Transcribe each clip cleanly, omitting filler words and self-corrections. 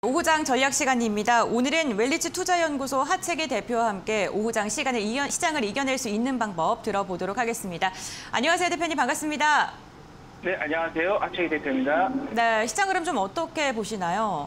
오후장 전략 시간입니다. 오늘은 웰리츠 투자연구소 하채기 대표와 함께 오후장 시장을 이겨낼 수 있는 방법 들어보도록 하겠습니다. 안녕하세요, 대표님. 반갑습니다. 네, 안녕하세요. 하채기 대표입니다. 네, 시장 흐름 좀 어떻게 보시나요?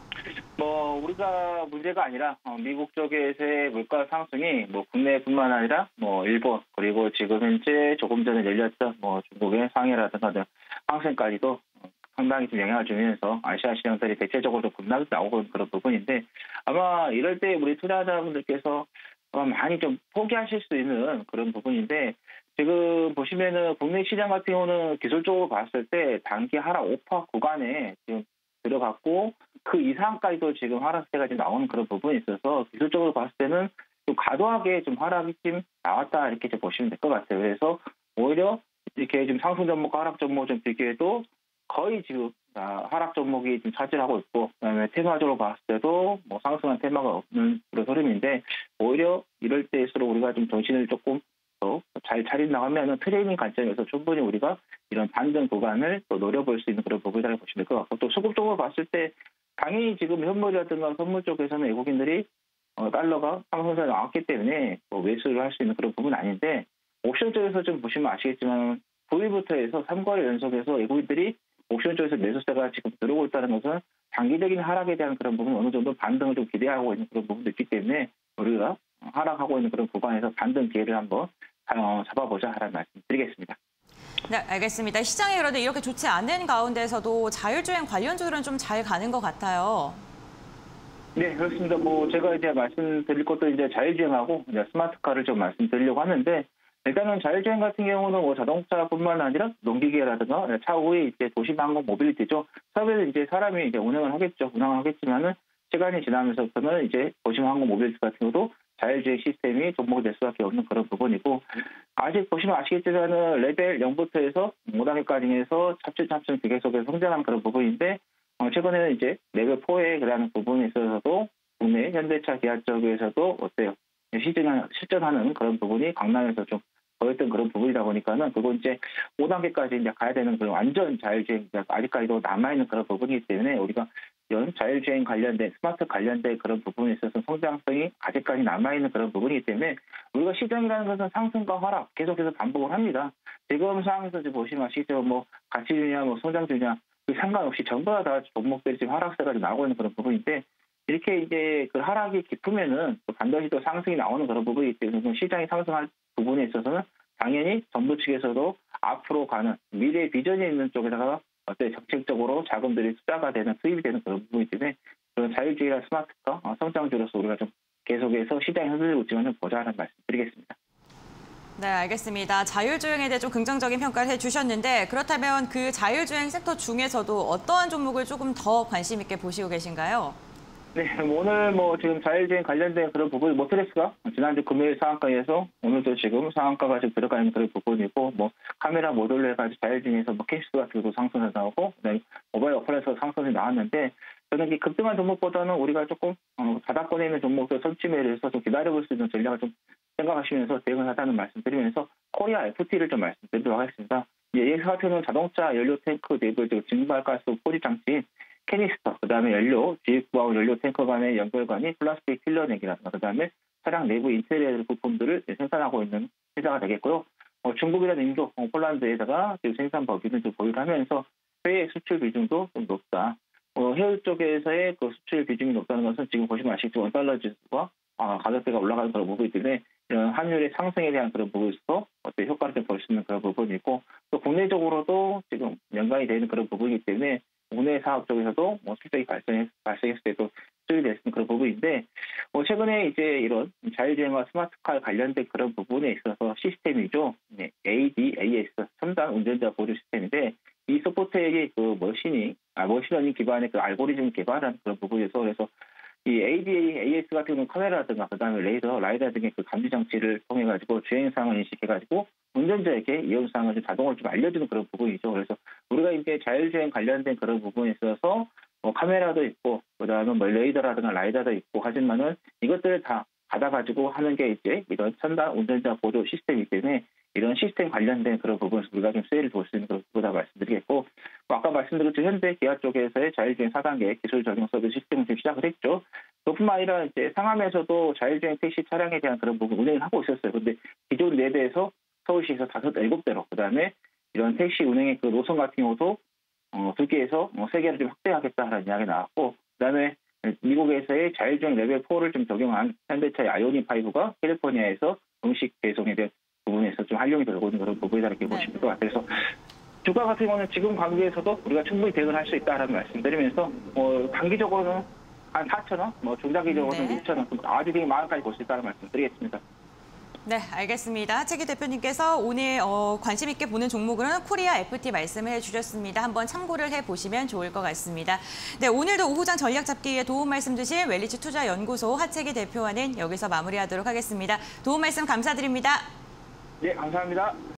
우리가 문제가 아니라 미국 쪽에서의 물가 상승이 국내뿐만 아니라 일본 그리고 지금 현재 조금 전에 열렸던 중국의 상해라든가 등 상승까지도 상당히 좀 영향을 주면서 아시아 시장들이 대체적으로 좀 급락이 나오고 있는 그런 부분인데, 아마 이럴 때 우리 투자자분들께서 아마 많이 좀 포기하실 수 있는 그런 부분인데, 지금 보시면은 국내 시장 같은 경우는 기술적으로 봤을 때 단기 하락 5% 구간에 지금 들어갔고, 그 이상까지도 지금 하락세가 지금 나오는 그런 부분이 있어서 기술적으로 봤을 때는 좀 과도하게 좀 하락이 좀 나왔다, 이렇게 좀 보시면 될 것 같아요. 그래서 오히려 이렇게 좀 상승 종목과 하락 종목 좀 비교해도 거의 지금 하락 종목이 좀 차지하고 있고, 그다음에 테마적으로 봤을 때도 상승한 테마가 없는 그런 흐름인데, 오히려 이럴 때일수록 우리가 좀 정신을 조금 더 잘 차려 나가면 트레이닝 관점에서 충분히 우리가 이런 반등 구간을 또 노려볼 수 있는 그런 부분이라고 보시면 될 것 같고, 또 수급적으로 봤을 때 당연히 지금 현물이라든가 선물 쪽에서는 외국인들이 달러가 상승세에 나왔기 때문에 매수를 할 수 있는 그런 부분은 아닌데, 옵션 쪽에서 좀 보시면 아시겠지만 9일부터 해서 3거래 연속해서 외국인들이 옵션 쪽에서 매수세가 지금 들어오고 있다는 것은 장기적인 하락에 대한 그런 부분, 어느 정도 반등을 좀 기대하고 있는 그런 부분도 있기 때문에 우리가 하락하고 있는 그런 구간에서 반등 기회를 한번 잡아보자 하는 말씀 드리겠습니다. 네, 알겠습니다. 시장이 그런데 이렇게 좋지 않은 가운데서도 자율주행 관련주들은 좀 잘 가는 것 같아요. 네, 그렇습니다. 제가 이제 말씀드릴 것도 이제 자율주행하고 이제 스마트카를 좀 말씀드리려고 하는데, 일단은 자율주행 같은 경우는 자동차뿐만 아니라 농기계라든가 차후에 이제 도시방공 모빌리티죠. 사업에는 이제 사람이 이제 운항을 하겠지만은 시간이 지나면서부터는 이제 도시방공 모빌리티 같은 경우도 자율주행 시스템이 접목이 될 수밖에 없는 그런 부분이고, 아직 보시면 아시겠지만은 레벨 0부터 해서 5단계까지 해서 차츰 계속해서 성장하는 그런 부분인데, 최근에는 이제 레벨 4에 그다는 부분에 있어서도 국내 현대차, 기아 쪽에서도 실전하는 그런 부분이 강남에서 좀 보였던 그런 부분이다 보니까는, 그거 이제 5단계까지 이제 가야 되는 그런 완전 자율주행 아직까지도 남아있는 그런 부분이기 때문에, 우리가 이런 자율주행 관련된 스마트 관련된 그런 부분에 있어서 성장성이 아직까지 남아있는 그런 부분이기 때문에, 우리가 시장이라는 것은 상승과 하락 계속해서 반복을 합니다. 지금 상황에서 보시면 아시죠? 가치주냐, 성장주냐, 상관없이 전부 다 종목들이 지금 하락세가 나오고 있는 그런 부분인데, 이렇게 이제 그 하락이 깊으면은 반드시 또 상승이 나오는 그런 부분이기 때문에, 시장이 상승할 부분에 있어서는 당연히 정부 측에서도 앞으로 가는 미래 비전이 있는 쪽에다가 정책적으로 자금들이 투자가 되는, 투입이 되는 그런 부분이기 때문에, 그런 자율주의나 스마트카 성장주로서 우리가 좀 계속해서 시장이 흔들리고 있지만 보자 하는 말씀 드리겠습니다. 네, 알겠습니다. 자율주행에 대해 좀 긍정적인 평가를 해주셨는데, 그렇다면 그 자율주행 섹터 중에서도 어떠한 종목을 조금 더 관심 있게 보시고 계신가요? 네, 오늘 지금 자율주행 관련된 그런 부분, 모트레스가 지난주 금요일 상한가에서 오늘도 지금 상한가가 지금 들어가 있는 그런 부분이고, 카메라 모듈로 해가지고 자율주행에서 케이스 같은 것도 상승해 나오고, 그다음에 모바일 어플에서 상승이 나왔는데, 저는 이 급등한 종목보다는 우리가 조금 바닥권에 있는 종목들 선취매를 해서 좀 기다려볼 수 있는 전략을 좀 생각하시면서 대응을 하자는 말씀드리면서 코리아 FT를 좀 말씀드리도록 하겠습니다. 이 같은 경우는 자동차 연료 탱크 내부 증발가스 포집 장치인 캐니스터, 그다음에 연료, 주입구하고 연료 탱커 간의 연결관이 플라스틱 필러넥이라든가, 그다음에 차량 내부 인테리어 부품들을 생산하고 있는 회사가 되겠고요. 중국이라는 인도, 폴란드에다가 지금 생산 법인을 좀 보유를 하면서 해외 수출 비중도 좀 높다. 해외 쪽에서의 그 수출 비중이 높다는 것은 지금 보시면 아시겠지만 원달러 지수가 가격대가 올라가는 그런 부분이기 때문에, 이런 환율의 상승에 대한 그런 부분에서 어떤 효과를 좀 볼 수 있는 그런 부분이고, 또 국내적으로도 지금 연관이 되는 그런 부분이기 때문에 국내 사업 쪽에서도 실적이 발생했을 때도 수익이 될 수 있는 그런 부분인데, 최근에 이제 이런 자율주행과 스마트카 관련된 그런 부분에 있어서 시스템이죠. 네, ADAS, 첨단 운전자 보조 시스템인데, 이 소프트웨어의 그 머신러닝 기반의 그 알고리즘 개발한 그런 부분에서, 그래서 이 ADAS 같은 경우는 카메라라든가 그다음에 레이더, 라이더 등의 그 감지 장치를 통해 가지고 주행 상황을 인식해 가지고 운전자에게 이용 사항을 자동으로 좀 알려주는 그런 부분이죠. 그래서 우리가 이제 자율주행 관련된 그런 부분에 있어서 카메라도 있고, 그다음에 레이더라든가 라이더도 있고 하지만은 이것들을 다 받아가지고 하는 게 이제 이런 첨단 운전자 보조 시스템이기 때문에, 이런 시스템 관련된 그런 부분에서 우리가 좀 수혜를 볼 수 있는 그런 부분이다 말씀드리겠고, 뭐 아까 말씀드렸듯이 현대 기아 쪽에서의 자율주행 4단계 기술 적용 서비스 시스템을 지금 시작을 했죠. 그뿐만 아니라 이제 상암에서도 자율주행 택시 차량에 대한 그런 부분 운행을 하고 있었어요. 근데 기존 4대에서 서울시에서 5, 7대로, 그다음에 이런 택시 운행의 그 노선 같은 경우도 2개에서 3개를 좀 확대하겠다라는 이야기 나왔고, 그다음에 미국에서의 자율주행 레벨 4를 좀 적용한 현대차의 아이오닉 5가 캘리포니아에서 정식 배송에 대한 부분에서 좀 활용이 되고 있는 그런 부분이다 이렇게 보시면 될 것 같아요. 그래서 주가 같은 경우는 지금 관계에서도 우리가 충분히 대응을 할 수 있다라는 말씀드리면서 단기적으로는 한 4,000원, 중장기적으로는 네. 6,000원, 아주 되게 많은까지 볼 수 있다는 말씀드리겠습니다. 네, 알겠습니다. 하채기 대표님께서 오늘 관심 있게 보는 종목으로는 코리아 FT 말씀을 해주셨습니다. 한번 참고를 해보시면 좋을 것 같습니다. 네, 오늘도 오후장 전략 잡기에 도움 말씀 주신 웰리치 투자연구소 하채기 대표와는 여기서 마무리하도록 하겠습니다. 도움 말씀 감사드립니다. 네, 감사합니다.